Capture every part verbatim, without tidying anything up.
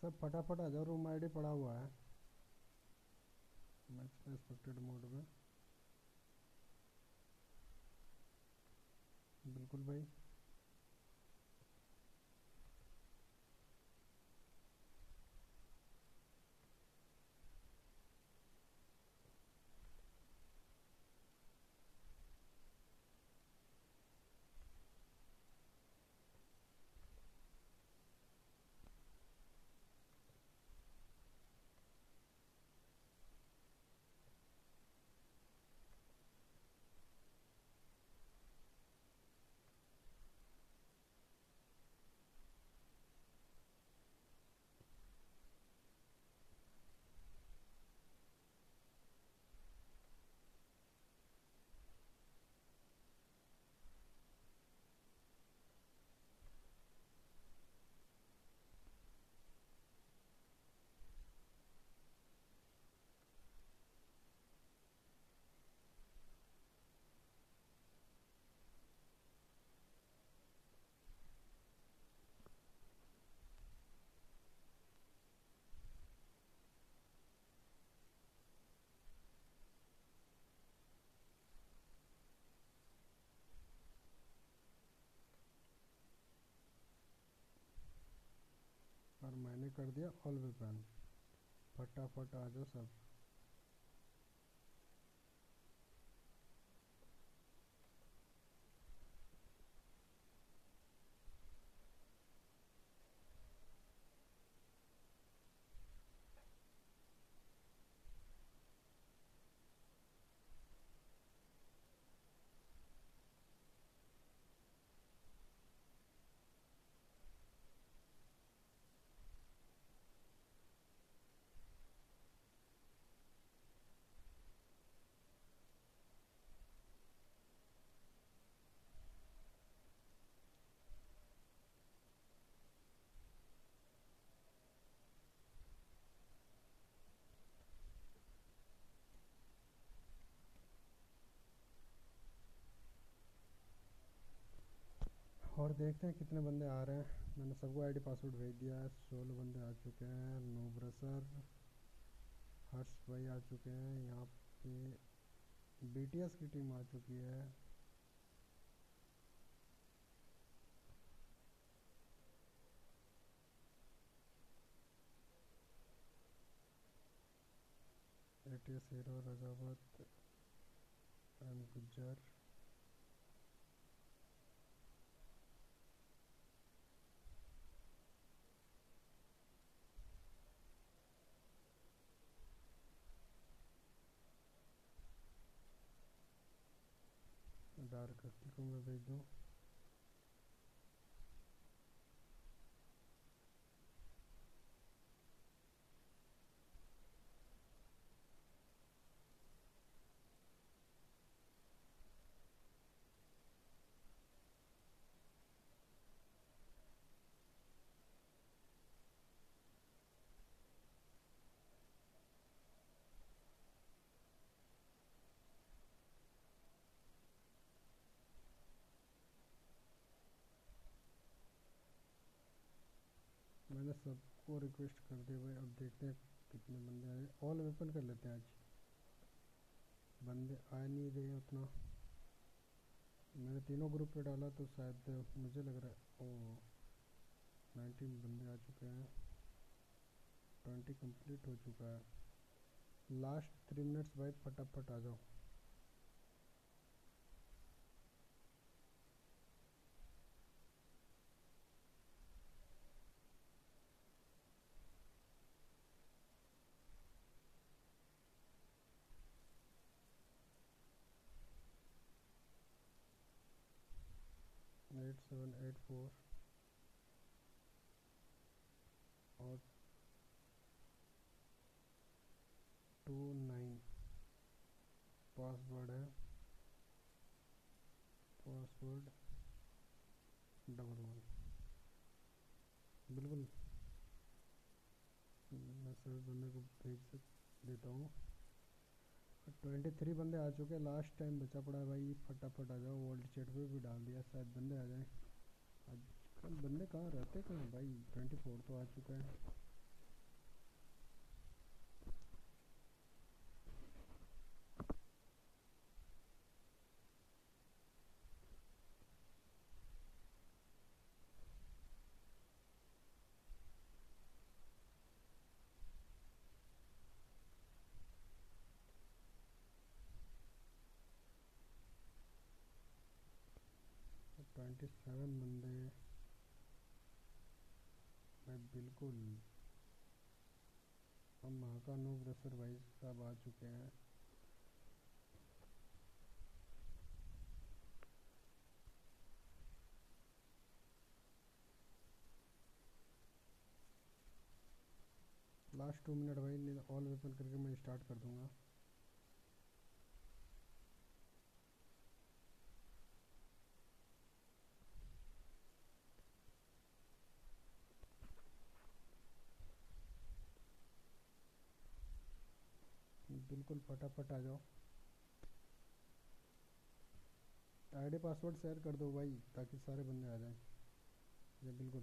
सब फटाफट आ जाओ, रूम आईडी पड़ा हुआ है मैच एक्सपेक्टेड मोड में। बिल्कुल भाई। और मैंने कर दिया ऑल वेपन। फटाफट आ जाओ सब। और देखते हैं कितने बंदे आ रहे हैं। मैंने सबको आईडी पासवर्ड भेज दिया है। सोलह बंदे आ चुके हैं। नोब्रसर, हर्ष भाई आ चुके हैं। यहाँ पे बीटीएस की टीम आ चुकी है। ATS hero, Rajawat, M Gujjar, dark हस्ती को मैं भेज दूँ। मैंने सबको रिक्वेस्ट कर दिया भाई। अब देखते हैं कितने बंदे आए। ऑल वेपन कर लेते हैं आज। बंदे आ नहीं रहे उतना। मैंने तीनों ग्रुप पे डाला तो शायद मुझे लग रहा है ओ नाइनटीन बंदे आ चुके हैं। ट्वेंटी कंप्लीट हो चुका है। लास्ट थ्री मिनट्स भाई, फटाफट आ जाओ। एट सेवन एट फोर और टू नाइन पासवर्ड है। Password double one. बिल्कुल। मैं सभी बंदे को भेज देता हूँ। ट्वेंटी थ्री बंदे आ चुके हैं। लास्ट टाइम बचा पड़ा है भाई, फटाफट आ जाओ। वर्ल्ड चैट पे भी डाल दिया, शायद बंदे आ जाएं। आजकल बंदे कहाँ रहते कहाँ भाई। ट्वेंटी फोर तो आ चुका है। ट्वेंटी सेवन बंदे भाई बिल्कुल। अब महाका नूब रसर भाई साहब आ चुके हैं। लास्ट टू मिनट भाई, ऑल वेपन करके मैं स्टार्ट कर दूंगा। बिल्कुल फटाफट आ जाओ। आईडी पासवर्ड शेयर कर दो भाई ताकि सारे बंदे आ जाएं। ये बिल्कुल।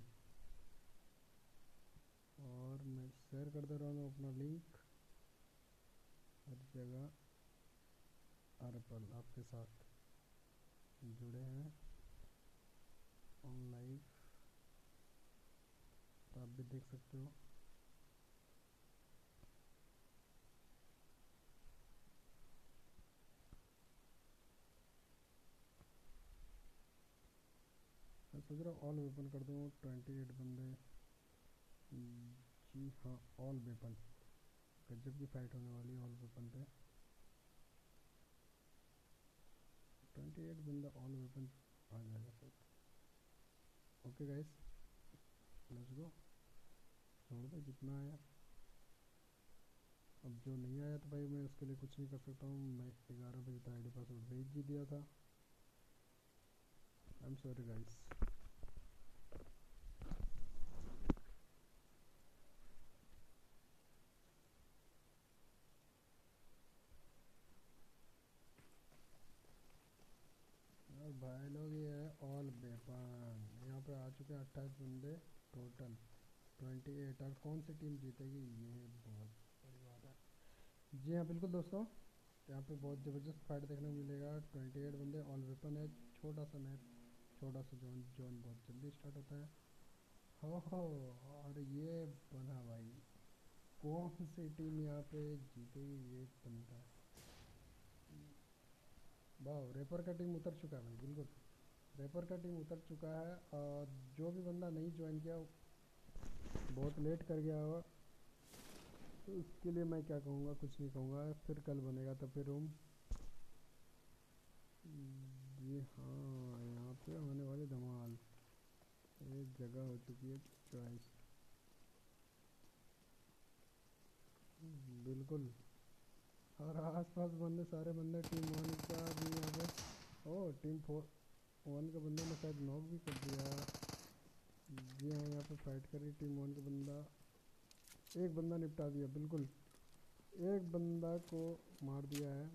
और मैं शेयर कर दे रहा हूँ अपना लिंक हर जगह। हर पल आपके साथ जुड़े हैं ऑन लाइव, तो आप भी देख सकते हो। मैं सोच रहा हूँ ऑल वेपन कर दूँ। ट्वेंटी एट बंदे, जी हाँ ऑल वेपन। गजब की फाइट होने वाली ऑल वेपन पे। ट्वेंटी एट बंदा ऑल वेपन आ जाएगा शायद। Okay guys, let's go. छोड़ दो जितना आया। अब जो नहीं आया तो भाई मैं उसके लिए कुछ नहीं कर सकता हूँ। मैं ग्यारह बजे तक आई डी पासवर्ड भेज ही दिया था। I am sorry guys. और भाई लोग ये है ऑल वेपन। यहाँ पे आ चुके हैं अट्ठाईस बंदे टोटल। Twenty eight. और कौन सी टीम जीतेगी ये बहुत बड़ी बात है। जी हाँ बिल्कुल दोस्तों, यहाँ पे बहुत ज़बरदस्त फाइट देखने को मिलेगा। ट्वेंटी एट बंदे ऑल वेपन है। छोटा सा मैप, छोटा सा जोन। जोन बहुत जल्दी स्टार्ट होता है। हो हो। और ये बना भाई, कौन सी टीम यहाँ पे जीतेगी ये बनता है। वाह, रेपर का टीम उतर चुका है भाई। बिल्कुल रेपर का टीम उतर चुका है। और जो भी बंदा नहीं ज्वाइन किया बहुत लेट कर गया होगा, तो उसके लिए मैं क्या कहूँगा, कुछ नहीं कहूँगा। फिर कल बनेगा तो फिर रूम। जी हाँ, यहाँ पे होने वाली धमाल। एक जगह हो चुकी है चॉइस। बिल्कुल। और आसपास बंदे, सारे बंदे टीम वन का भी यहाँ पे। ओ टीम फोर वन के बंदे ने शायद नॉक भी कर दिया। जी हाँ, यहाँ पे फाइट कर रही टीम वन का बंदा। एक बंदा निपटा दिया। बिल्कुल एक बंदा को मार दिया है।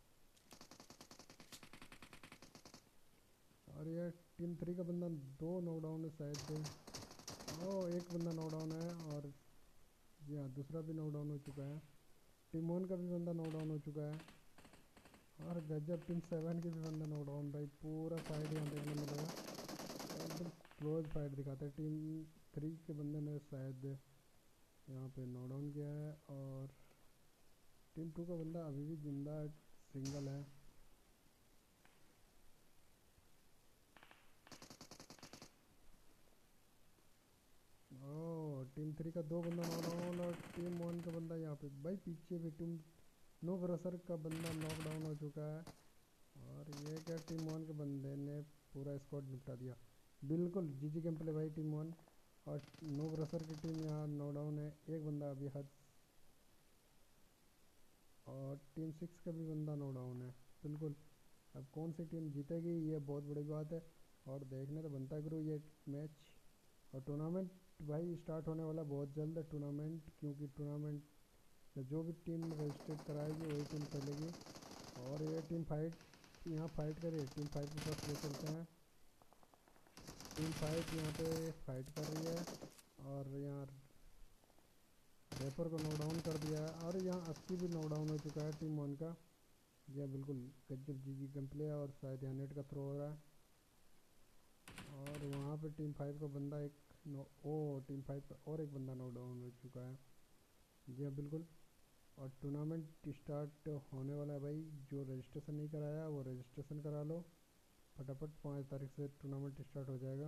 और ये टीम थ्री का बंदा दो नॉकडाउन है शायद। ओ एक बंदा नॉकडाउन है। और जी हाँ दूसरा भी नॉकडाउन हो चुका है। टीम वन का भी बंदा नॉकडाउन हो चुका है। और गजब टीम सेवन के भी बंदा नॉकडाउन। भाई पूरा फाइट यहाँ देखने मिलेगा। एकदम क्लोज फाइट दिखाते हैं। टीम थ्री के बंदे ने शायद यहाँ पे नॉकडाउन किया है। और टीम टू का बंदा अभी भी जिंदा सिंगल है। ओ टीम थ्री का दो बंदा नॉकडाउन। और टीम वन का बंदा यहाँ पे भाई पीछे भी टीम नो ब्रसर का बंदा नॉकडाउन हो चुका है। और ये क्या, टीम वन के बंदे ने पूरा स्क्वाड निपटा दिया। बिल्कुल जी जी गेम प्ले भाई टीम वन। और नो ब्रसर की टीम यहाँ नॉकडाउन है। एक बंदा अभी हद। और टीम सिक्स का भी बंदा नॉकडाउन है। बिल्कुल। अब कौन सी टीम जीतेगी ये बहुत बड़ी बात है। और देखने तो बनता है गुरु ये मैच। और टूर्नामेंट भाई स्टार्ट होने वाला बहुत जल्द है टूर्नामेंट। क्योंकि टूर्नामेंट में जो भी टीम रजिस्ट्रेट कराएगी वही टीम खेलेगी। और ये टीम फाइट यहाँ फाइट करे। टीम फाइट के पास ले चलते हैं। टीम फाइट यहाँ पे फाइट कर रही है। और यहाँ रेपर को नॉकडाउन कर दिया है। और यहाँ अस्सी भी नॉकडाउन हो चुका है टीम वन का। यह बिल्कुल गजब जी जी गेम प्ले है। और शायद यहाँ नेट का थ्रो हो रहा है। और वहाँ पे टीम फाइव का बंदा एक नो ओ टीम फाइव का और एक बंदा नॉकडाउन हो चुका है। जी हाँ बिल्कुल। और टूर्नामेंट स्टार्ट होने वाला है भाई। जो रजिस्ट्रेशन नहीं कराया वो रजिस्ट्रेशन करा लो। फटाफट पाँच तारीख से टूर्नामेंट स्टार्ट हो जाएगा।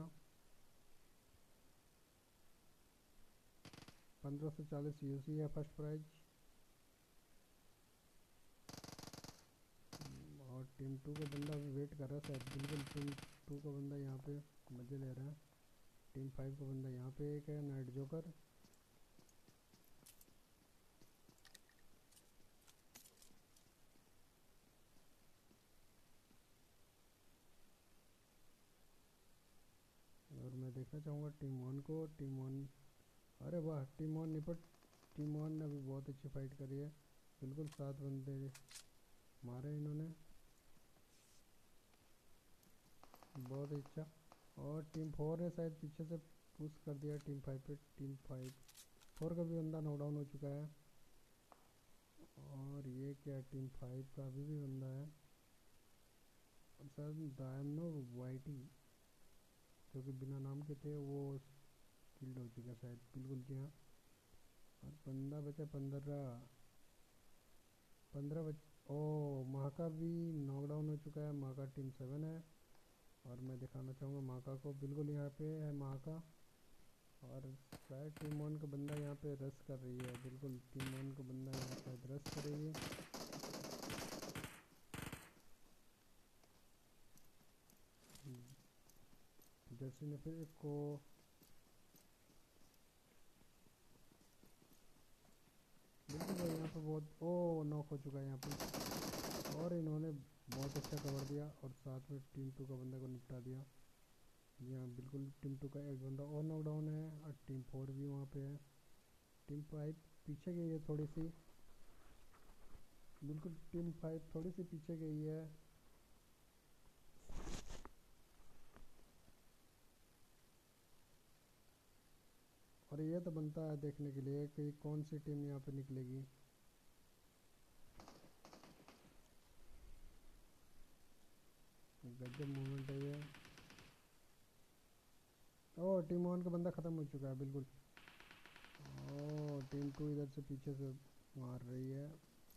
पंद्रह सौ चालीस यूसी है फर्स्ट प्राइज। और टीम टू का बंदा अभी वेट कर रहा है शायद, बिल्कुल टीम टू का बंदा यहाँ पे मज़े ले रहा है। टीम फाइव का बंदा यहाँ पे एक है नाइट जोकर। और मैं देखना चाहूँगा टीम वन को। टीम वन, अरे वाह, टीम वन निपट। टीम वन ने अभी बहुत अच्छी फाइट करी है, बिल्कुल सात बंदे मारे इन्होंने, बहुत अच्छा। और टीम फोर ने शायद पीछे से पुश कर दिया टीम फाइव पे। टीम फाइव फोर का भी बंदा नॉकडाउन हो चुका है। और ये क्या, टीम फाइव का अभी भी बंदा है, और शायद डायमनो वाइटी जो कि बिना नाम के थे वो किल्ड हो चुका है शायद, बिल्कुल जी हाँ। और बंदा बचा पंद्रह पंद्रह बच ओ महाका भी नॉकडाउन हो चुका है। महाका टीम सेवन है। और मैं दिखाना चाहूँगा महाका को, बिल्कुल यहाँ पे है महाका। और शायद टीम वन का बंदा यहाँ पे रश कर रही है, बिल्कुल टीम वन का बंदा यहाँ शायद रश करेगी। जर्सी ने फिर एक को बिल्कुल यहाँ पे बहुत ओ नॉक हो चुका है यहाँ पे। और इन्होंने बहुत अच्छा कवर दिया और साथ में टीम टू का बंदा को निपटा दिया। यहाँ बिल्कुल टीम टू का एक बंदा और नॉकडाउन है, और टीम फोर भी वहाँ पे है। टीम फाइव पीछे गई है थोड़ी सी, बिल्कुल टीम फाइव थोड़ी सी पीछे गई है। और ये तो बनता है देखने के लिए कि कौन सी टीम यहाँ पे निकलेगी। गजब मूवमेंट है ये। ओ टीम वन का बंदा ख़त्म हो चुका है, बिल्कुल। ओ टीम टू इधर से पीछे से मार रही है,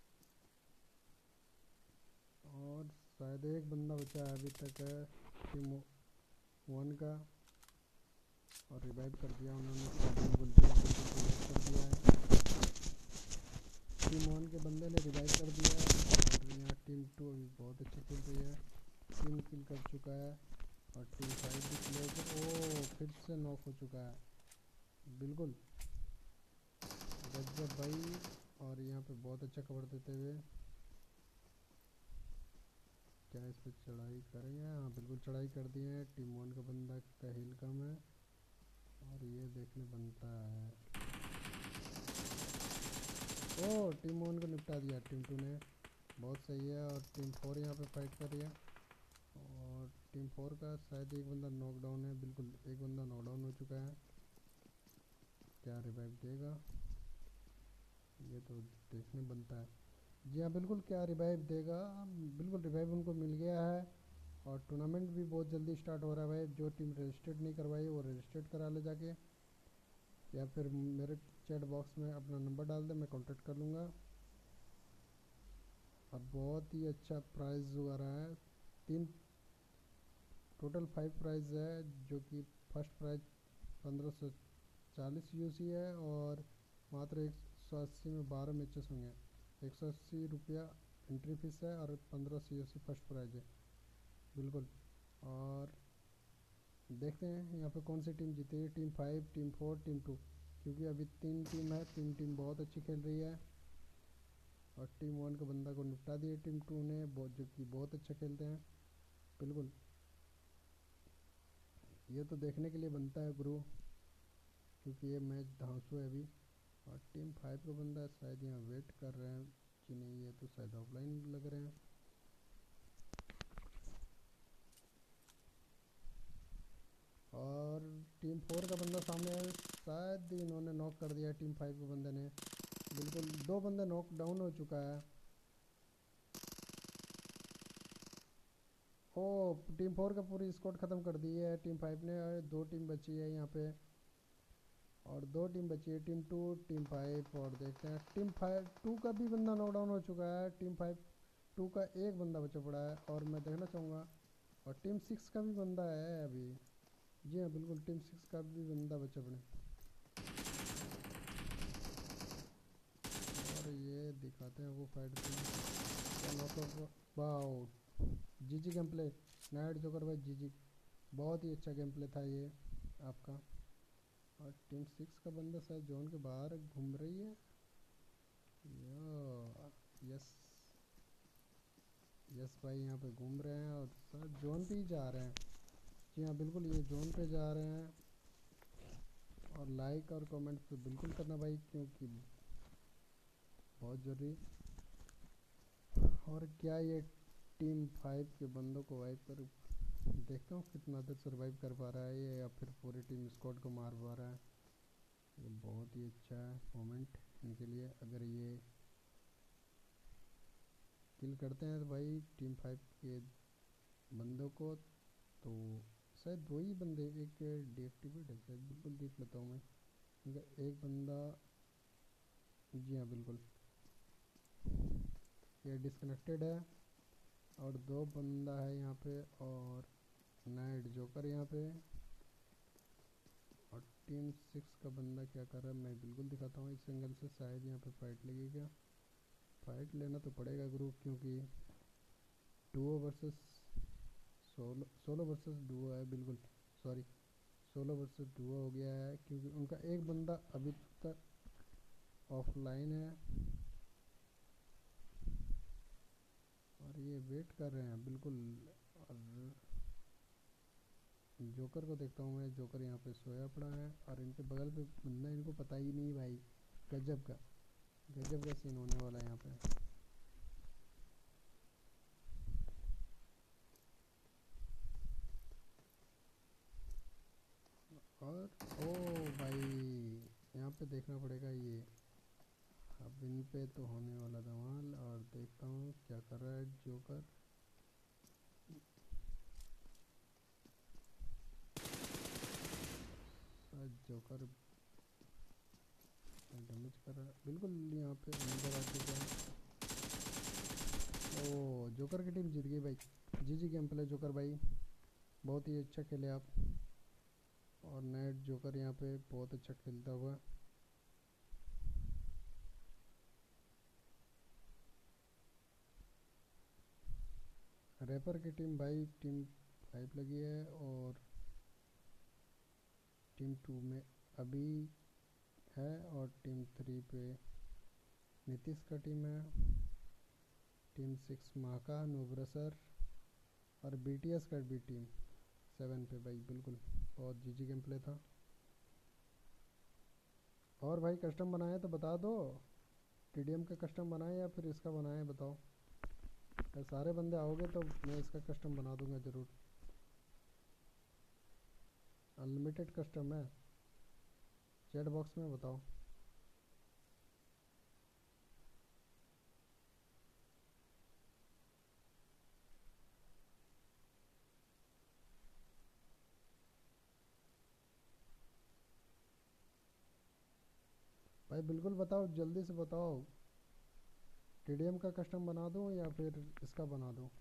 और शायद एक बंदा बचा है अभी तक है टीम वन का। और रिवाइव कर दिया उन्होंने, बिल्कुल कर दिया है। टीम वन के बंदे ने रिवाइव कर दिया है। और यहाँ टीम टू अभी बहुत अच्छा खेल रही है, तीन किल कर चुका है। और टीम फाइव भी क्लोज, ओ फिर से नॉक हो चुका है, बिल्कुल गजब भाई। और यहाँ पे बहुत अच्छा कवर देते हुए क्या इस पर चढ़ाई करेंगे, हाँ बिल्कुल चढ़ाई कर दी है। टीम वन का बंदा का हिल कम है, और ये देखने बनता है। ओ टीम वन को निपटा दिया टीम टू ने, बहुत सही है। और टीम फोर यहाँ पे फाइट कर रही है, और टीम फोर का शायद एक बंदा नॉकडाउन है, बिल्कुल एक बंदा नॉकडाउन हो चुका है। क्या रिवाइव देगा, ये तो देखने बनता है। जी हाँ बिल्कुल, क्या रिवाइव देगा, बिल्कुल रिवाइव उनको मिल गया है। और टूर्नामेंट भी बहुत जल्दी स्टार्ट हो रहा है भाई। जो टीम रजिस्टर्ड नहीं करवाई वो रजिस्टर्ड करा ले जाके, या फिर मेरे चैट बॉक्स में अपना नंबर डाल दे, मैं कांटेक्ट कर लूँगा। और बहुत ही अच्छा प्राइज़ आ रहा है, तीन टोटल फाइव प्राइज़ है, जो कि फर्स्ट प्राइज़ पंद्रह सौ चालीस यूसी है, और मात्र एक सौ अस्सी में बारह मैचेस होंगे। एक सौ अस्सी रुपया एंट्री फीस है, और पंद्रह सौ यूसी फर्स्ट प्राइज़ है, बिल्कुल। और देखते हैं यहाँ पे कौन सी टीम जीती है, team five, team four, team two, क्योंकि अभी तीन टीम है, तीन टीम बहुत अच्छी खेल रही है। और टीम वन के बंदा को निपटा दिए टीम टू ने, बहुत जो कि बहुत अच्छा खेलते हैं, बिल्कुल। ये तो देखने के लिए बनता है ब्रो, क्योंकि ये मैच धांसू है अभी। और टीम फाइव का बंदा शायद यहाँ वेट कर रहे हैं कि नहीं, ये तो शायद ऑफलाइन लग रहे हैं। और टीम फोर का बंदा सामने है, शायद इन्होंने नॉक कर दिया टीम फाइव के बंदे ने, बिल्कुल दो बंदे नॉक डाउन हो चुका है। ओ टीम फोर का पूरी स्क्वाड ख़त्म कर दी है टीम फाइव ने, दो टीम बची है यहाँ पे, और दो टीम बची है, टीम टू, टीम फाइव। और देखते हैं टीम फाइव टू का भी बंदा नॉकडाउन हो चुका है, टीम फाइव टू का एक बंदा बचा पड़ा है। और मैं देखना चाहूँगा, और टीम सिक्स का भी बंदा है अभी। जी हाँ बिल्कुल, टीम सिक्स का भी बंदा बचा अपने। और ये दिखाते हैं वो फाइट भी। Wow, G G game play night joker भाई, जी जी, बहुत ही अच्छा गेम प्ले था ये आपका। और टीम सिक्स का बंदा शायद जोन के बाहर घूम रही है। यस यस भाई, यहाँ पे घूम रहे हैं और शायद जोन पे ही जा रहे हैं। जी हाँ बिल्कुल, ये जोन पे जा रहे हैं। और लाइक और कमेंट पे बिल्कुल करना भाई, क्योंकि बहुत ज़रूरी। और क्या ये टीम फाइव के बंदों को वाइप कर, देखता हूँ कितना देर सर्वाइव कर पा रहा है ये, या फिर पूरी टीम स्क्वाड को मार पा रहा है। ये बहुत ही अच्छा मोमेंट इनके लिए। अगर ये किल करते हैं तो भाई टीम फाइव के बंदों को, तो शायद दो ही बंदे, एक डीएक्टिवेट है शायद, बिल्कुल देख लेता हूँ मैं। इनका एक बंदा, जी हाँ बिल्कुल, ये डिस्कनेक्टेड है। और दो बंदा है यहाँ पे, और नाइट जोकर यहाँ पे। और टीम सिक्स का बंदा क्या कर रहा है मैं बिल्कुल दिखाता हूँ इस एंगल से। शायद यहाँ पे फाइट लगेगा, फाइट लेना तो पड़ेगा ग्रुप, क्योंकि duo versus solo, solo versus duo है बिल्कुल, सॉरी सोलो वर्सेस डुओ हो गया है, क्योंकि उनका एक बंदा अभी तक ऑफलाइन है। और ये वेट कर रहे हैं बिल्कुल। और जोकर को देखता हूँ मैं, जोकर यहाँ पे सोया पड़ा है और इनके बगल पे बंदा, इनको पता ही नहीं भाई। गजब का गजब का सीन होने वाला है यहाँ पे। और ओ भाई, यहाँ पे देखना पड़ेगा ये, अब इन पे तो होने वाला धमाल। और देखता हूँ क्या कर रहा है जोकर। जोकर डैमेज कर रहा है बिल्कुल, यहाँ पे अंदर आ चुका है। ओ, जोकर की टीम जीत गई भाई। G G game play joker भाई, बहुत ही अच्छा खेले आप। और नाइट जोकर यहाँ पे बहुत अच्छा खेलता हुआ। रैपर की टीम भाई टीम फाइव लगी है, और टीम टू में अभी है, और टीम थ्री पे नीतीश का टीम है। टीम सिक्स महाका नुब्रसर, और बीटीएस का भी टीम सेवन पे भाई, बिल्कुल बहुत जी जी गेम प्ले था। और भाई कस्टम बनाए तो बता दो, टीडीएम का कस्टम बनाए या फिर इसका बनाए, बताओ। अगर सारे बंदे आओगे तो मैं इसका कस्टम बना दूंगा ज़रूर। अनलिमिटेड कस्टम है, चैट बॉक्स में बताओ। भाई बिल्कुल बताओ, जल्दी से बताओ, टीडीएम का कस्टम बना दूं या फिर इसका बना दूं।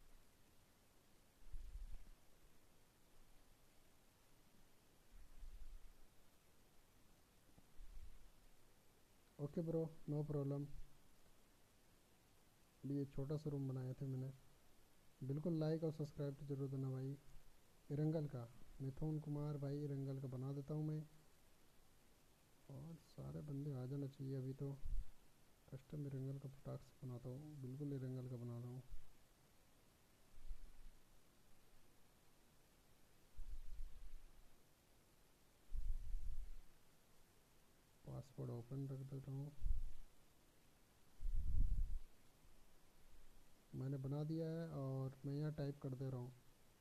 Okay bro, no problem. ये छोटा सा रूम बनाए थे मैंने। बिल्कुल लाइक और सब्सक्राइब तो जरूर देना भाई। इरंगल का, मिथुन कुमार भाई इरंगल का बना देता हूँ मैं। और सारे बंदे आ जाना चाहिए अभी तो। कस्टम इरंगल का फटाक से बनाता हूँ, बिल्कुल इरंगल का बना रहा हूँ। पासवर्ड ओपन रख देता हूँ, मैंने बना दिया है। और मैं यहाँ टाइप कर दे रहा हूँ।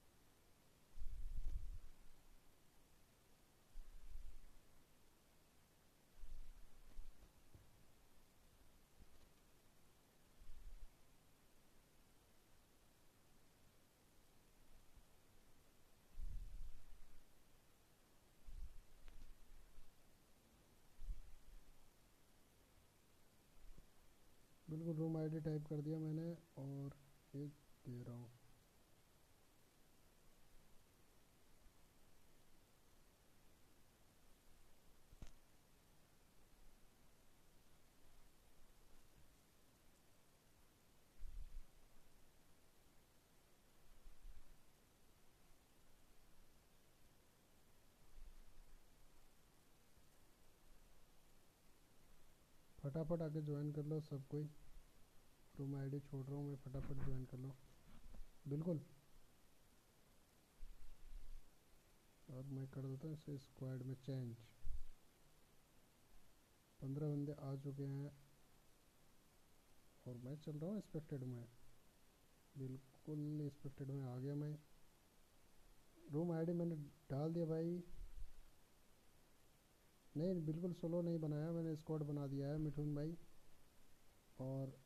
बिल्कुल रूम आईडी टाइप कर दिया मैंने, और एक दे रहा हूँ। फटाफट आके ज्वाइन कर लो सब कोई। रूम आईडी छोड़ रहा हूँ मैं, फटाफट ज्वाइन कर लो बिल्कुल। और मैं कर देता हूँ इसे स्क्वाड में चेंज। पंद्रह बंदे आ चुके हैं और मैं चल रहा हूँ एक्सपेक्टेड में, बिल्कुल एक्सपेक्टेड में आ गया मैं। रूम आईडी मैंने डाल दिया भाई। नहीं बिल्कुल सोलो नहीं बनाया मैंने, स्क्वाड बना दिया है मिठुन भाई। और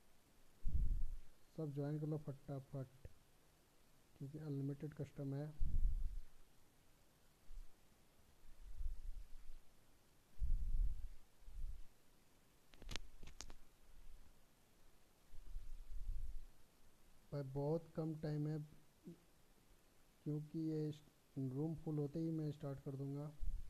सब ज्वाइन कर लो फटाफट, क्योंकि अनलिमिटेड कस्टम है। भाई बहुत कम टाइम है, क्योंकि ये रूम फुल होते ही मैं स्टार्ट कर दूंगा।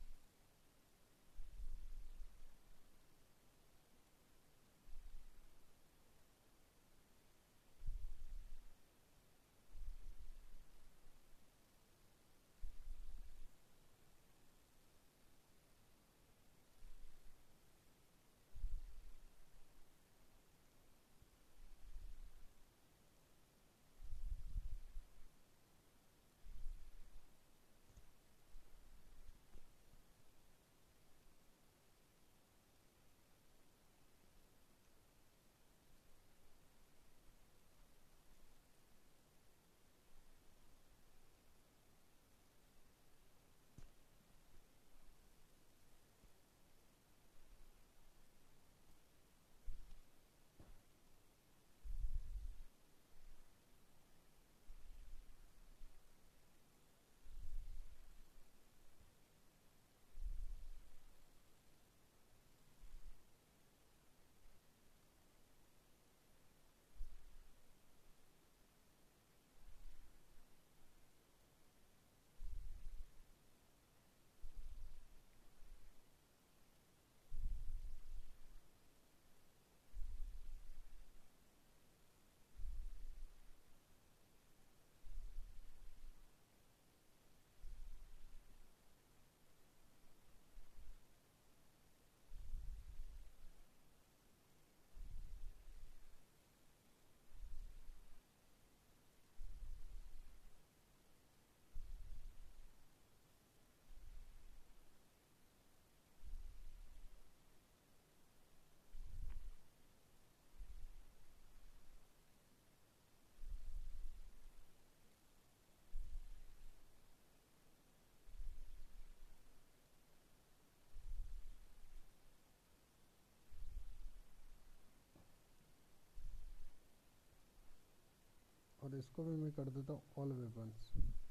और इसको भी मैं कर देता हूँ ऑल वेपन्स,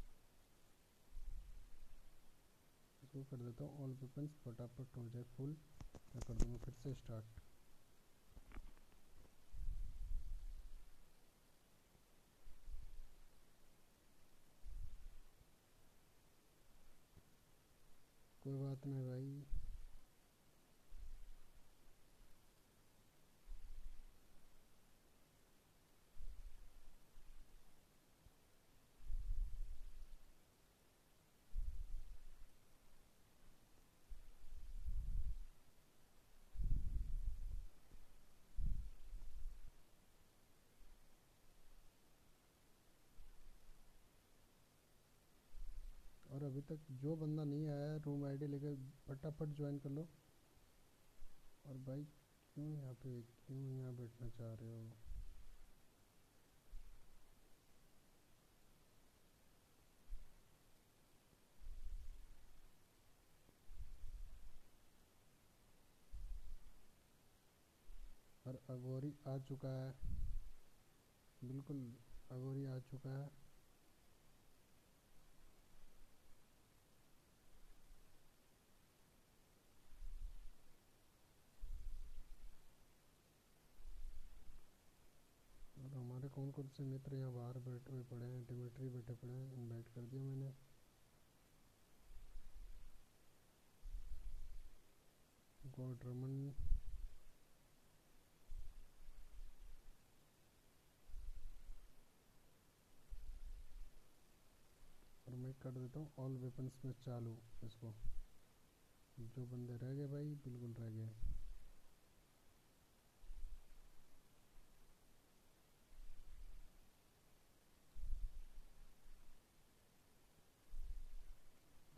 इसको कर देता हूँ ऑल वेपन्स, फटाफट हो जाए फुल। मैं कर दूँगा फिर से स्टार्ट। कोई बात नहीं भाई। और अभी तक जो बंदा नहीं आया है रूम आईडी लेकर फटाफट ज्वाइन कर लो। और भाई क्यों यहाँ पे क्यों यहाँ बैठना चाह रहे हो? और अगोरी आ चुका है, बिल्कुल अगोरी आ चुका है। और हमारे कौन कौन से मित्र यहाँ बाहर बैठे हुए पड़े हैं, डिमिट्री बैठे पड़े हैं, इनवाइट कर दिया मैंने। गॉड रमन, और मैं कर देता हूँ ऑल वेपन्स में चालू इसको। जो बंदे रह गए भाई बिल्कुल रह गए।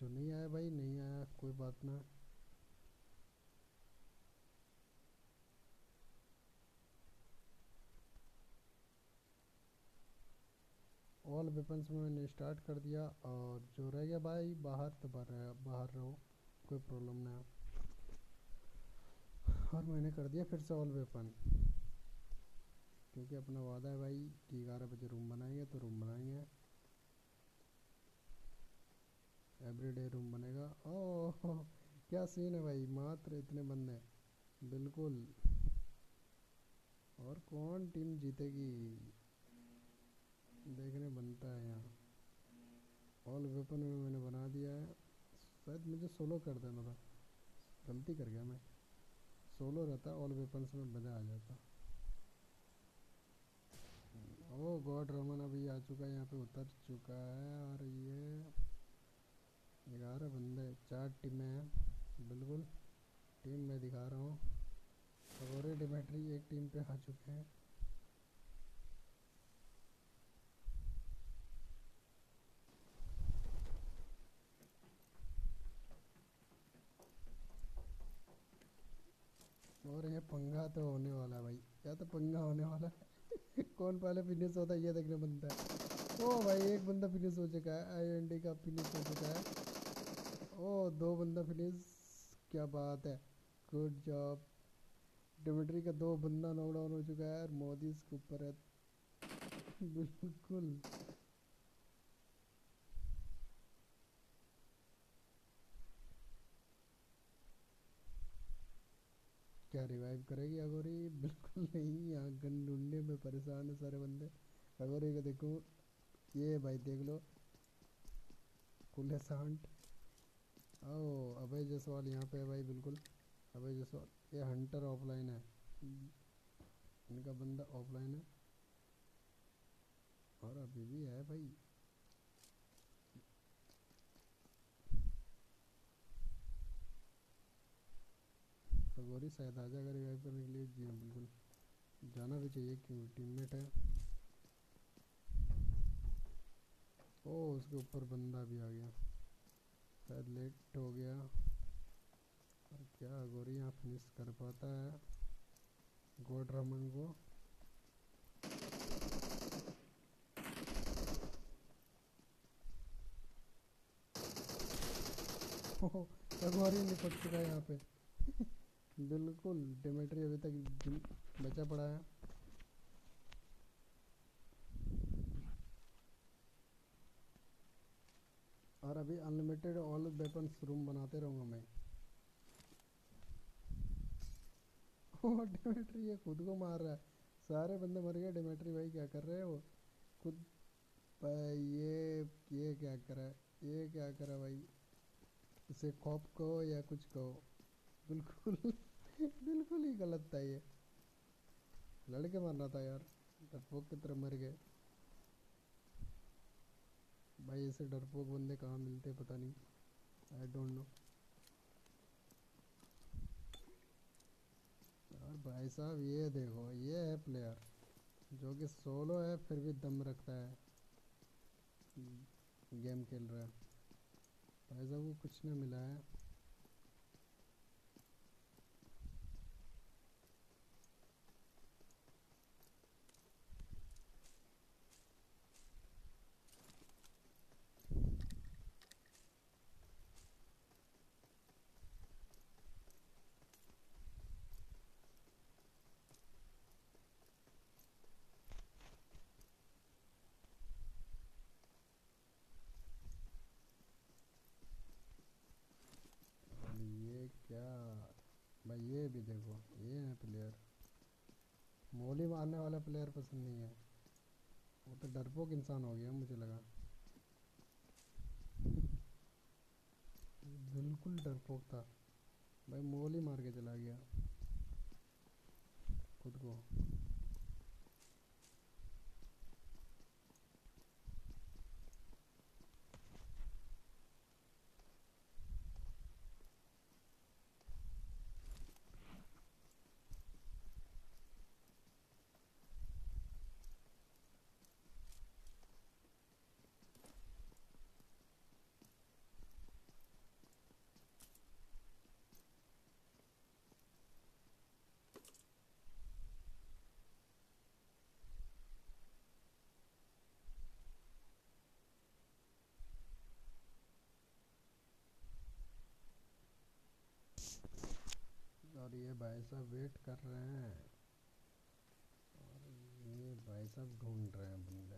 तो नहीं आया भाई, नहीं आया, कोई बात ना। ऑल वेपन्स में मैंने स्टार्ट कर दिया, और जो रह गया भाई बाहर, तो बाहर बाहर रहो, कोई प्रॉब्लम ना। और मैंने कर दिया फिर से ऑल वेपन, क्योंकि अपना वादा है भाई कि ग्यारह बजे रूम बनाएंगे तो रूम बनाएंगे, एवरीडे रूम बनेगा। ओह क्या सीन है भाई, मात्र इतने बंदे, बिल्कुल। और कौन टीम जीतेगी देखने बनता है यहाँ। ऑल वेपन में मैंने बना दिया है, शायद मुझे सोलो कर देना था, गलती कर गया मैं। सोलो रहता ऑल वेपन्स में मज़ा आ जाता। ओ गॉड, रमन अभी आ चुका है, यहाँ पे उतर चुका है। और ये ग्यारह बंदे, चार टीमें हैं, बिल्कुल टीम में दिखा रहा हूँ। और डिमेट्री एक टीम पे आ चुके हैं। और ये पंगा तो होने वाला है भाई, क्या तो पंगा होने वाला है। कौन पहले फिनिश होता है ये देखने बनता है। ओ भाई एक बंदा फिनिश हो चुका है, आई एन डी का फिनिश हो चुका है। ओ दो बंदा फिनिश, क्या बात है, गुड जॉब। डिमिट्री का दो बंदा नॉकडाउन हो चुका है, और मोदी इसके ऊपर है। बिल्कुल। क्या रिवाइव करेगी अगोरी? बिल्कुल नहीं, यहाँ गन ढूंढने में परेशान है सारे बंदे। अगोरी को देखो, ये भाई देख लो, कुल्ले सांड। ओ अभय जायसवाल यहाँ पे है भाई, बिल्कुल अभय जायसवाल। ये हंटर ऑफलाइन है, इनका बंदा ऑफलाइन है, और अभी भी है भाई। अगोरी शायद आ जाएगा रिवाइव करने के लिए। जी हाँ बिल्कुल, जाना भी चाहिए क्योंकि टीममेट है। ओ उसके ऊपर बंदा भी आ गया, शायद लेट हो गया। और क्या अगोरी यहाँ फिनिश कर पाता है गॉड रमन को? अगोरी निपट चुका है यहाँ पे। बिल्कुल, डेमेट्री अभी तक बचा पड़ा है। और अभी अनलिमिटेड ऑल वेपन्स रूम बनाते रहूँगा मैं। ओ डेमेट्री ये खुद को मार रहा है, सारे बंदे मर गए, डेमेट्री भाई क्या कर रहे हैं वो खुद भाई। ये ये क्या करा, ये क्या करा भाई, इसे खौफ कहो या कुछ कहो, बिल्कुल बिल्कुल ही गलत था ये। लड़के मरना था यार, डरपोक की तरह मर गए भाई। ऐसे डरपोक बंदे कहाँ मिलते पता नहीं, आई डोंट नो। और भाई साहब ये देखो, ये है प्लेयर जो कि सोलो है फिर भी दम रखता है, गेम खेल रहा है। भाई साहब को कुछ नहीं मिला है। ये क्या भाई, ये भी देखो, ये है प्लेयर। मोली मारने वाला प्लेयर पसंद नहीं है, वो तो डरपोक इंसान हो गया मुझे लगा। बिल्कुल डरपोक था भाई, मोली मार के चला गया खुद को। भाई साहब वेट कर रहे हैं, और ये भाई साहब ढूंढ रहे हैं बंदे।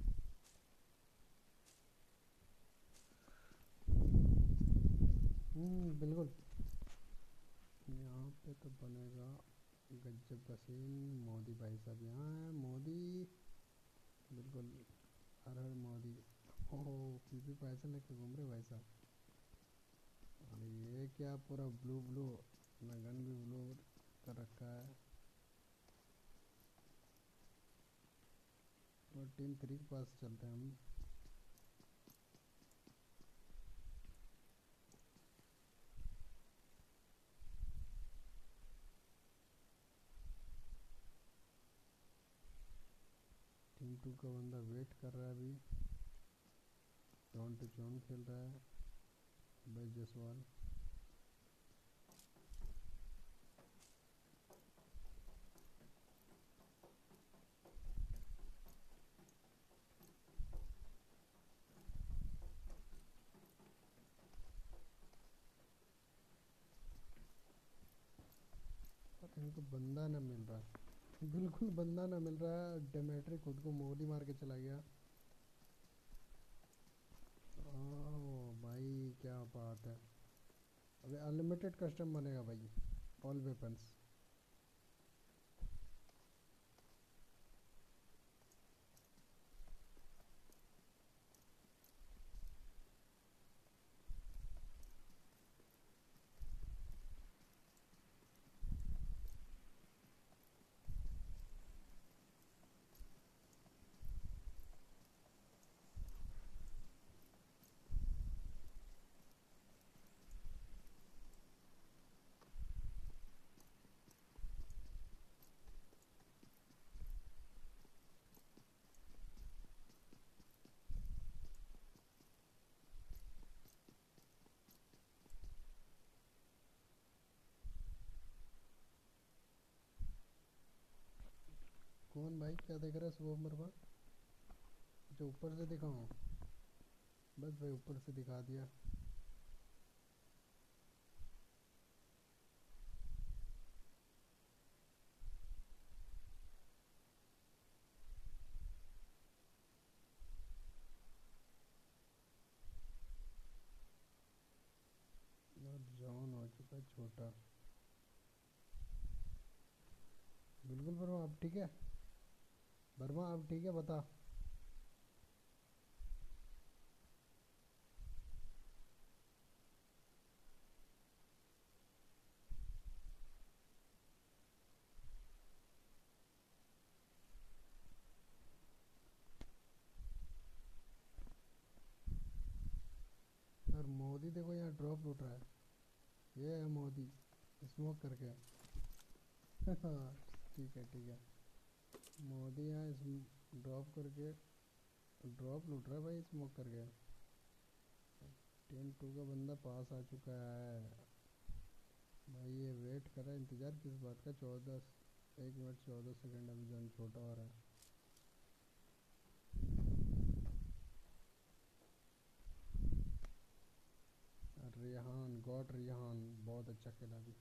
हम्म बिल्कुल। यहाँ पे तो बनेगा गजब का सीन। मोदी भाई साहब यहाँ है, मोदी बिल्कुल। हर हर मोदी। ओहो, पीपी पैसे लेके घूम रहे भाई साहब। और ये क्या पूरा ब्लू ब्लू, अपना गन भी ब्लू कर रखा है। और टीम थ्री के पास चलते हैं हम। टीम टू का बंदा वेट कर रहा है अभी। चौन टू चौन खेल रहा है भाई जसवाल। पर इनको बंदा ना मिल रहा, बिल्कुल बंदा ना मिल रहा है। डेमेट्री खुद को मोली मार के चला गया। ओ भाई क्या बात है। अबे अनलिमिटेड कस्टम बनेगा भाई, ऑल वेपन्स। कौन भाई, क्या देख रहा है सुबह मरवा? जो ऊपर से दिखाऊं? बस भाई ऊपर से दिखा दिया। और जॉन हो चुका है छोटा। बिल्कुल वर्मा, अब ठीक है? वर्मा अब ठीक है, बता। और मोदी देखो यहाँ ड्रॉप लूट रहा है। ये है मोदी, स्मोक करके। ठीक है ठीक है। मोदी यहाँ ड्रॉप करके ड्रॉप लूट रहा है भाई, स्मोक करके। टीम टू का बंदा पास आ चुका है भाई। ये वेट कर रहा है, इंतज़ार किस बात का? चौदह, एक मिनट चौदह सेकंड अभी जन छोटा हो रहा है। रेहान, गॉड रेहान बहुत अच्छा खेला अभी।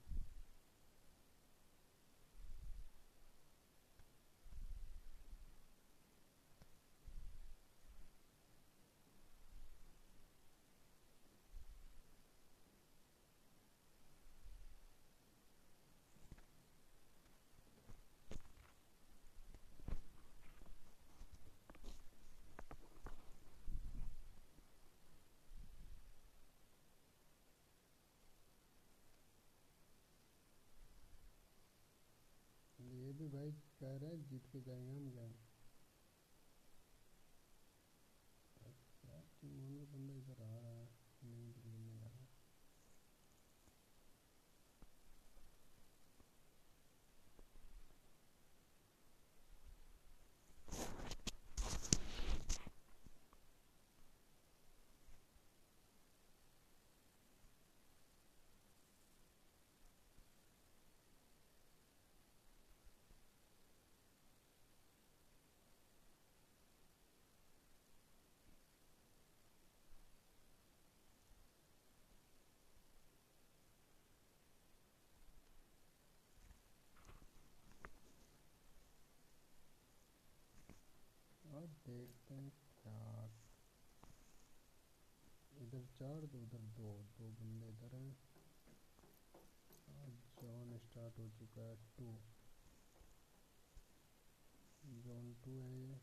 ये भी भाई कह रहे हैं जीत के जाएंगे हम गए। यार टीम वन का बंदा इधर आ रहा है, नहीं बिल्कुल नहीं आ रहा। देखते हैं क्या। इधर चार तो उधर दो, दो बंदे इधर हैं। जॉन स्टार्ट हो चुका है, टू जॉन टू है ये।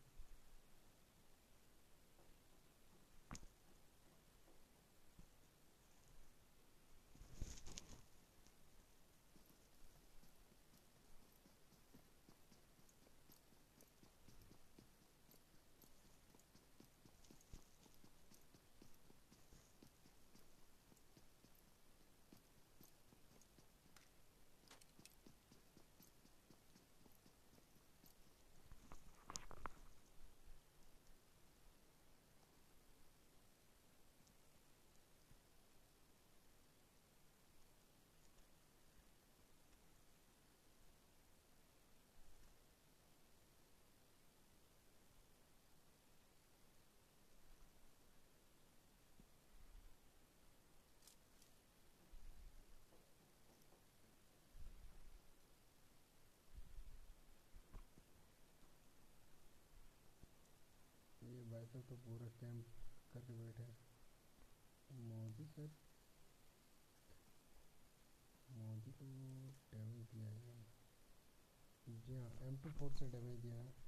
ये भाई साहब तो पूरा कैंप करके बैठे हैं। मोदी सर, मोदी को डैमेज दिया है। जी हाँ, एम टू फोर से डैमेज दिया है।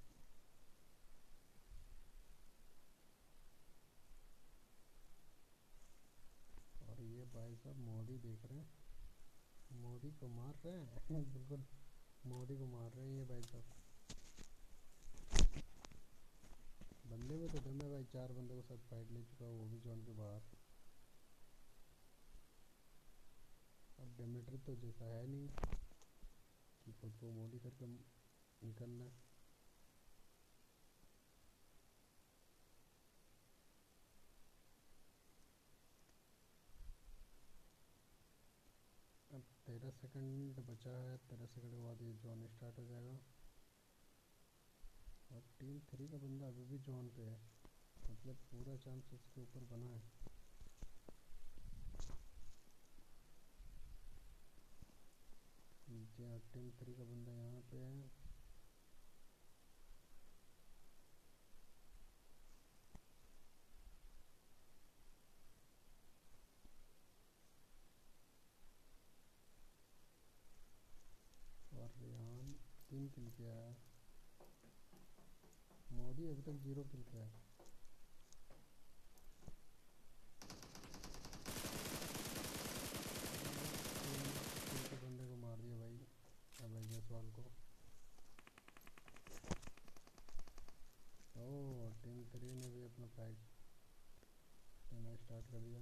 और ये भाई साहब मोदी देख रहे हैं, मोदी को मार रहे हैं बिल्कुल मोदी को मार रहे हैं ये भाई साहब। बंदे में तो दम है भाई, चार बंदों के साथ फाइट ले चुका, वो भी जोन के बाहर। अब डेमेट्री तो जैसा है नहीं कि खुद को मोदी करके निकलना है। अब तेरह सेकंड बचा है, तेरह सेकंड के बाद ये जोन स्टार्ट हो जाएगा। और टीम थ्री का बंदा अभी भी जोन पे है, मतलब पूरा चांस उसके ऊपर बना है। जी हाँ, टीम थ्री का बंदा यहाँ पे है। और रेहान तीन किल किया है, मोदी अभी तक जीरो किल किया है। बंदे को मार दिया भाई अभय जायसवाल को। ओह, टीम थ्री ने भी अपना फाइट लेना स्टार्ट कर दिया।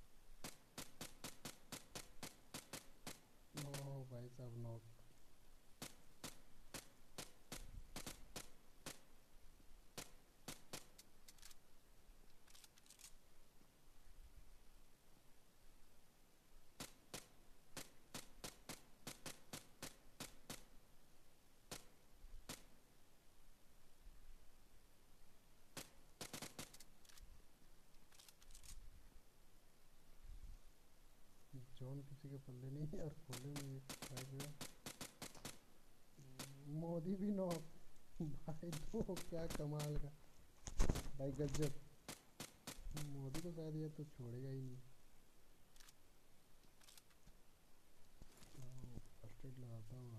ओह भाई साहब नॉक। जोन किसी के पल्ले नहीं है और खुले में एक फाइट हुआ। मोदी भी नॉक भाई, दो क्या कमाल का भाई, गजब। मोदी को शायद ये तो छोड़ेगा ही नहीं। फर्स्ट एड लगाता हूँ।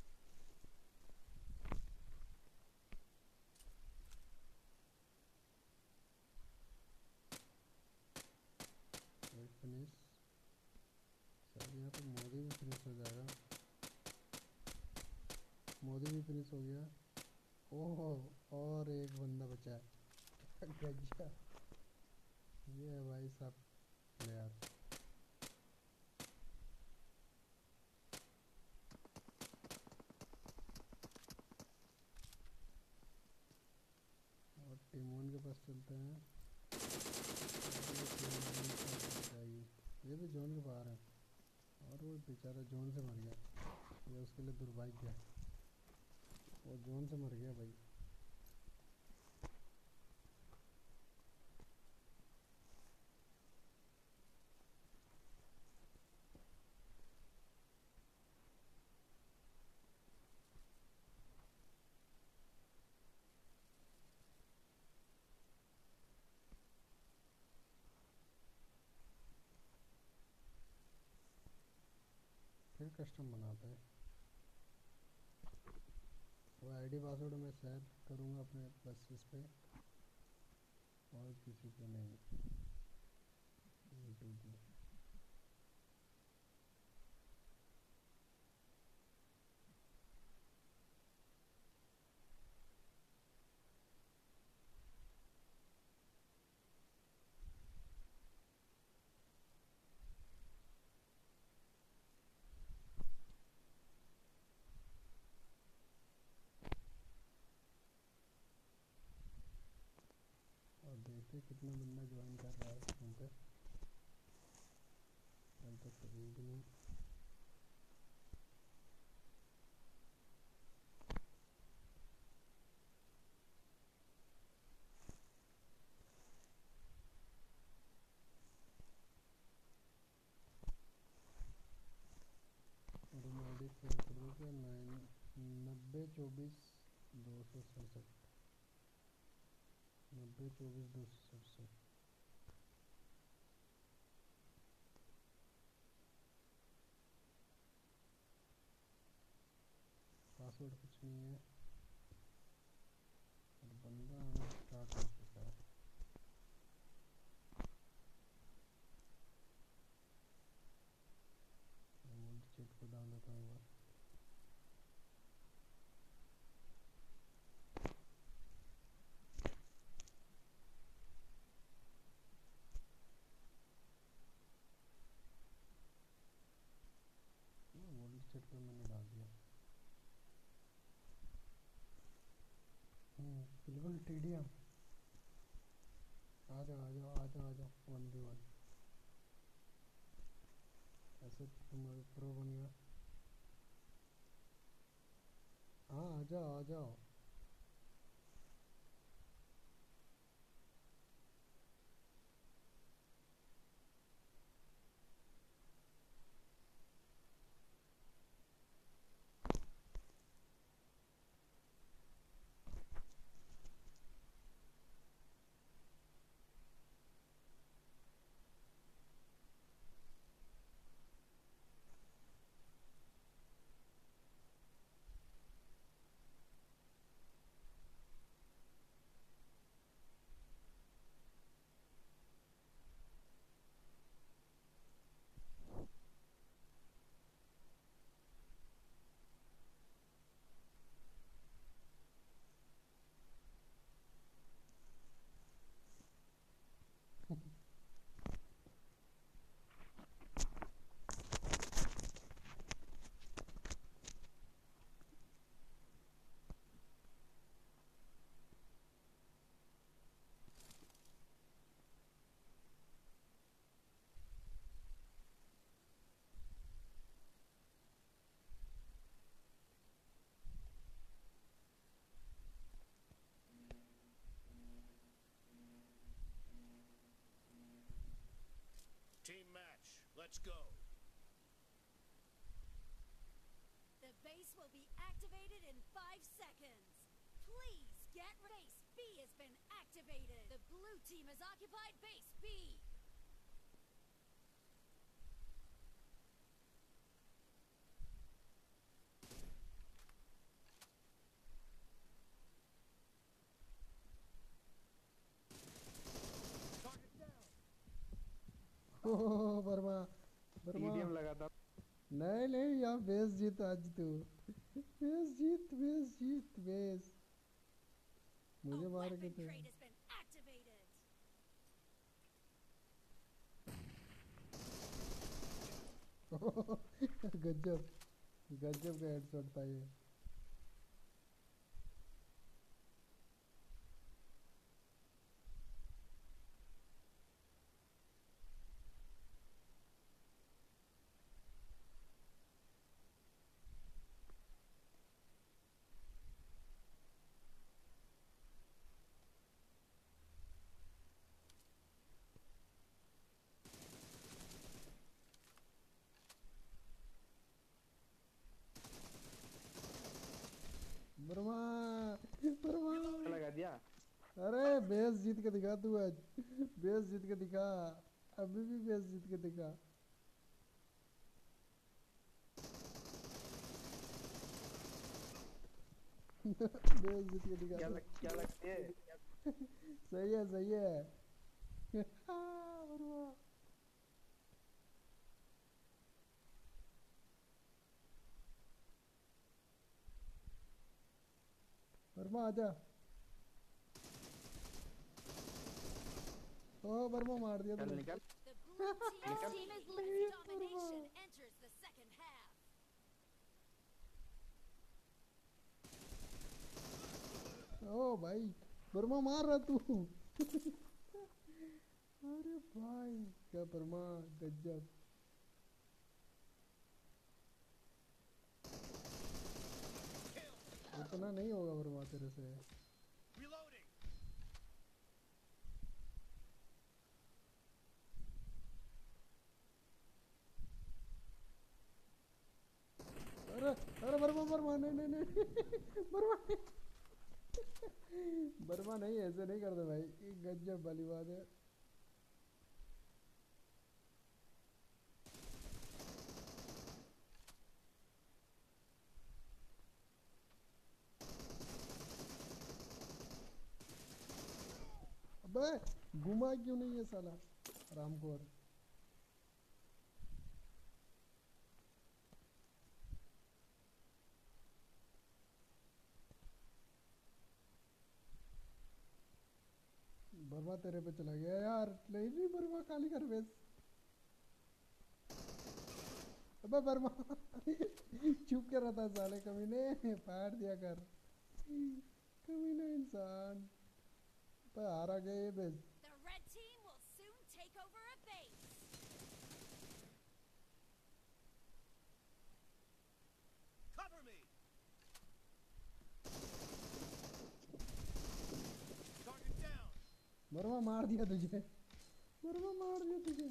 फिनिश शायद यहाँ पे मोदी भी फिनिश हो जाएगा। मोदी भी फिनिश हो गया। ओह, और एक बंदा बचा है गजब। ये है भाई साहब प्लेयर। और टीमोन के पास चलते हैं। ये भी जोन के बाहर है और वो बेचारा जोन से मर गया, ये उसके लिए दुर्भाग्य है, वो जोन से मर गया भाई। कस्टम बनाते हैं। वो आईडी पासवर्ड मैं शेयर करूँगा अपने बस इस पे और किसी पे नहीं, यूट्यूब में। और देखते कितना बंदा ज्वाइन कर रहा है वहाँ पे। अभी तक तो एक भी नहीं। और मैं आईडी शेयर कर दूँ क्या? नाइन नब्बे चौबीस दो सौ सड़सठ नब्बे चौबीस दो सौ सड़सठ। पासवर्ड कुछ नहीं है और बंदा आना स्टार्ट हो चुका है। चेट को डाल देता हूँ। वोल्ड चेट पे मैंने डाल दिया। बिल्कुल टीडीएम आ जाओ आ जाओ आ जाओ आ जाओ वन बी वन। ऐसे तुम अभी प्रो बन गया। हाँ आ जाओ आ जाओ। Team match, let's go. The base will be activated in five seconds. Please get ready. Base B has been activated. The blue team has occupied base B. ओह Verma Verma TDM लगा था। नहीं नहीं यार बेस जीत आज तू। बेस जीत बेस जीत बेस A मुझे मार के weapon थे। crate has been activated. गजब गजब का हेडशॉट था ये। वर्मा वर्मा लगा दिया। अरे बेस जीत के दिखा तू आज। बेस जीत के दिखा। अभी भी बेस जीत के दिखा। बेइज्जती क्या दिखा लग क्या लगती है? सही है सही है हाँ, वर्मा वर्मा आजा ओ वर्मा मार दिया चल तूने निकल। The blue team's निकल। team is Nice, leading. Purva. Domination enters the second half. ओ भाई वर्मा मार रहा तू अरे भाई क्या वर्मा गजब Kill. इतना नहीं होगा वर्मा तेरे से Reloading. अरे अरे वर्मा वर्मा नहीं नहीं नहीं वर्मा नहीं वर्मा नहीं ऐसे नहीं करते भाई ये गजब वाली बात है अबे घुमा क्यों नहीं है साला रामकोर वर्मा तेरे पे चला गया यार नहीं नहीं वर्मा काली कर बेस अबे वर्मा चुप के रहता है साले कमीने फाड़ दिया कर कमीना इंसान पर हारा गया ये base The red team will soon take over a base. Cover me. Target down. Verma मार दिया तुझे वर्मा मार दिया तुझे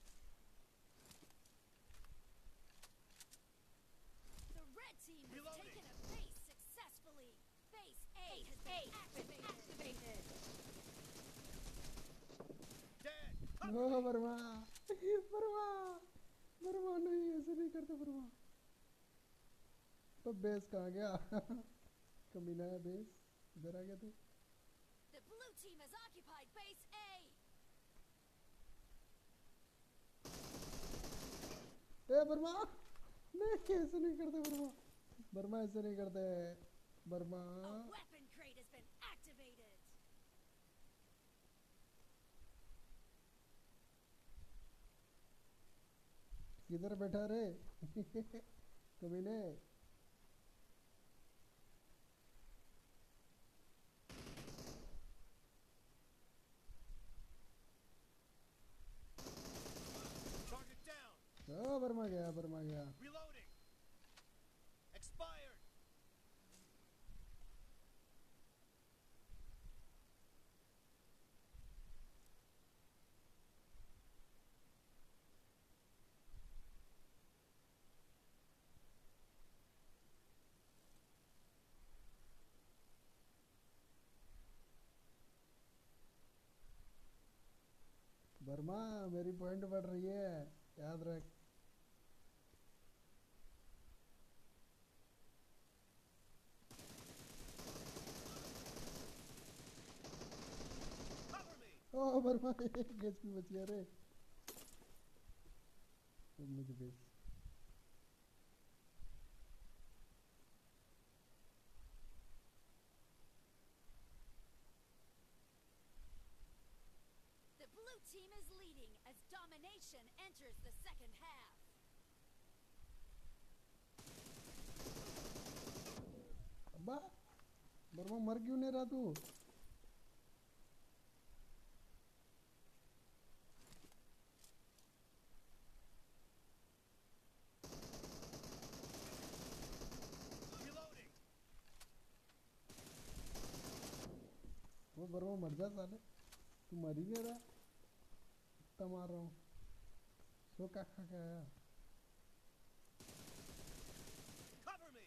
The red team has Reloading. taken a base successfully. Base A has been activated. Dead. O Cover me. Verma Verma Verma नहीं ऐसे नहीं करते वर्मा तो बेस कहाँ गया कमीना है बेस इधर आ गया तू The blue team has occupied base A. ए वर्मा नहीं ऐसे नहीं करते वर्मा वर्मा ऐसे नहीं करते Verma A weapon crate has been activated. किधर बैठा रे कमीने Target down. ओ वर्मा गया वर्मा गया Reloading. Expired. वर्मा मेरी पॉइंट बढ़ रही है याद रख Cover me. ओ वर्मा एक एचपी बच गया रे अब मुझे base The blue team is leading as domination enters the second half. अब्बा वर्मा मर क्यों नहीं रहा तू Reloading. वो वर्मा मर जा साले तू मर ही नहीं रहा इतना मार रहा हूँ सो क्या खा के आया Cover me.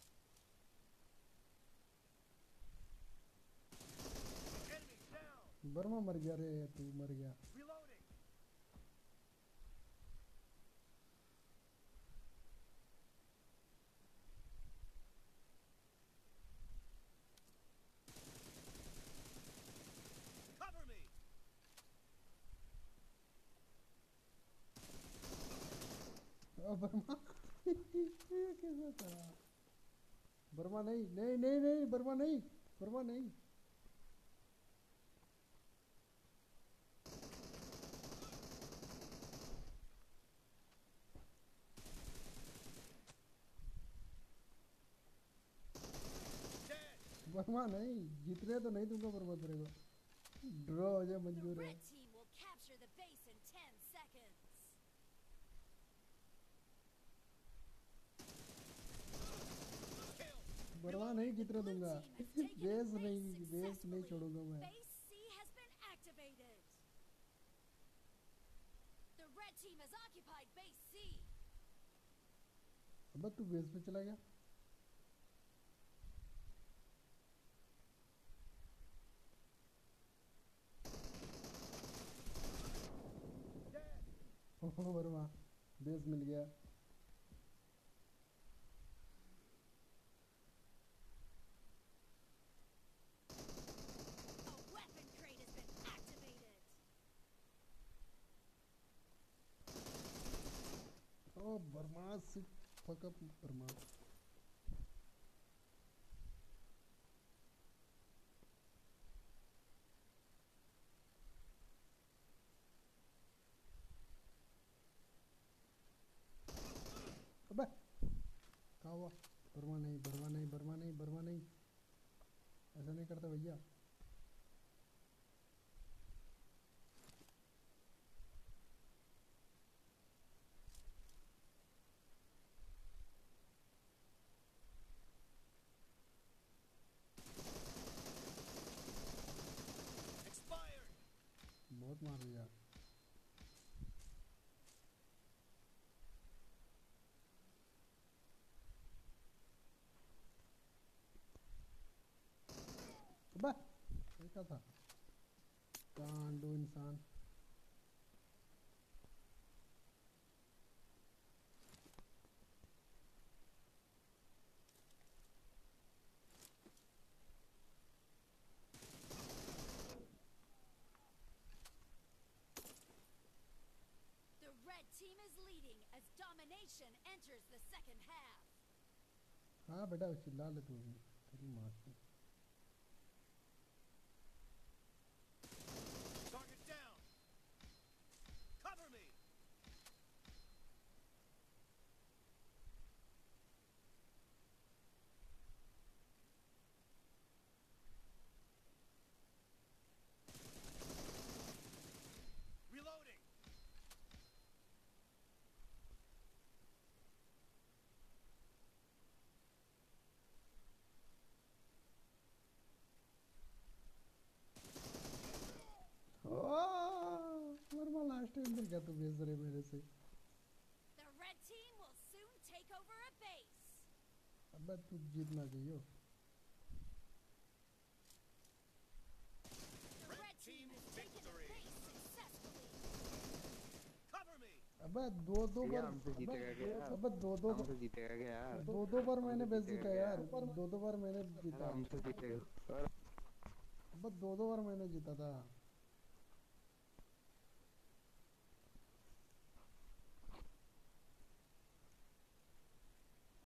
Enemy down. Verma मर गया रे, तू मर गया। Reloading. Cover me. ओ वर्मा ये कैसा था? वर्मा नहीं नहीं नहीं नहीं, वर्मा नहीं, वर्मा नहीं। Dead. वर्मा नहीं, जीतने तो नहीं दूंगा वर्मा तेरे को। ड्रॉ हो जाए The मंजूर है। red team will capture the base in ten seconds. Kill. Verma नहीं जीतने Blue दूंगा। team has taken a base base नहीं, बेस नहीं successfully. छोड़ूंगा मैं। Base C has been activated. The red team has occupied base C. अब तू base पे चला गया। Dead. ओह वर्मा, बेस मिल गया। A weapon crate has been activated. ओ वर्मा, सिट फक अप वर्मा। अबे कहाँ हुआ? वर्मा नहीं, वर्मा नहीं, वर्मा नहीं, वर्मा नहीं, ऐसा नहीं करता भैया। Expired. बहुत मार दिया। अबे ये क्या था? कांडू इंसान। The red team is leading as domination enters the second half. हाँ बेटा चिल्ला ले तू भी, तेरी माँ की। Target down. Cover me. Reloading. Oh, Verma last time मिल गया, तू बेच रहे मेरे से। The red team will soon take over a base. अबे तू जीतना चाहिए। The Red red team team has taken a victory. base successfully. Cover me. अबे दो दो भैया बार, हमसे जीतेगा अबे क्या? अबे दो दो हमसे जीतेगा क्या यार? दो दो बार मैंने हमसे बेच जीतेगा जीता क्या? यार, दो दो बार मैंने जीता। हमसे जीतेगा। अबे दो दो बार मैंने जीता था।